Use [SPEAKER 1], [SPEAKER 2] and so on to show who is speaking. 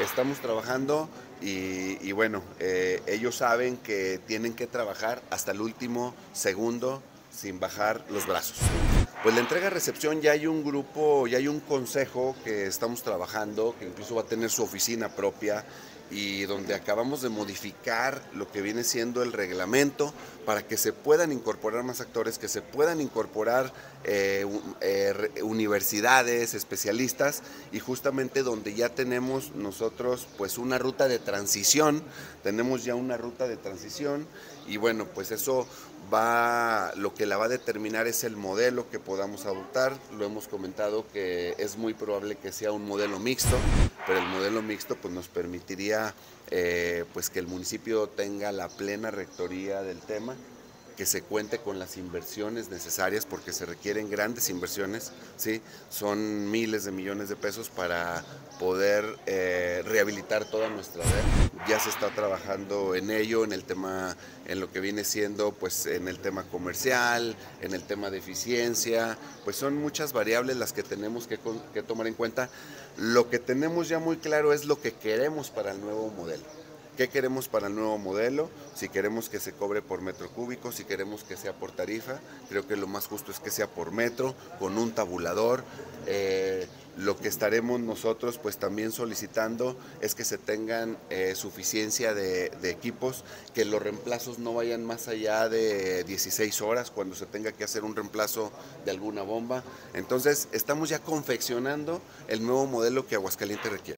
[SPEAKER 1] estamos trabajando y bueno, ellos saben que tienen que trabajar hasta el último segundo sin bajar los brazos. Pues la entrega-recepción ya hay un grupo, ya hay un consejo que estamos trabajando, que incluso va a tener su oficina propia y donde acabamos de modificar lo que viene siendo el reglamento para que se puedan incorporar más actores, que se puedan incorporar universidades, especialistas y justamente donde ya tenemos nosotros pues una ruta de transición, tenemos ya una ruta de transición y bueno, pues eso lo que la va a determinar es el modelo que podamos adoptar. Lo hemos comentado que es muy probable que sea un modelo mixto, pero el modelo mixto pues nos permitiría pues que el municipio tenga la plena rectoría del tema, que se cuente con las inversiones necesarias porque se requieren grandes inversiones, ¿sí? Son miles de millones de pesos para poder rehabilitar toda nuestra red. Ya se está trabajando en ello, en el tema, en lo que viene siendo, pues en el tema comercial, en el tema de eficiencia, pues son muchas variables las que tenemos que tomar en cuenta. Lo que tenemos ya muy claro es lo que queremos para el nuevo modelo. ¿Qué queremos para el nuevo modelo? Si queremos que se cobre por metro cúbico, si queremos que sea por tarifa, creo que lo más justo es que sea por metro, con un tabulador. Lo que estaremos nosotros pues también solicitando es que se tengan suficiencia de equipos, que los reemplazos no vayan más allá de 16 horas cuando se tenga que hacer un reemplazo de alguna bomba. Entonces estamos ya confeccionando el nuevo modelo que Aguascalientes requiere.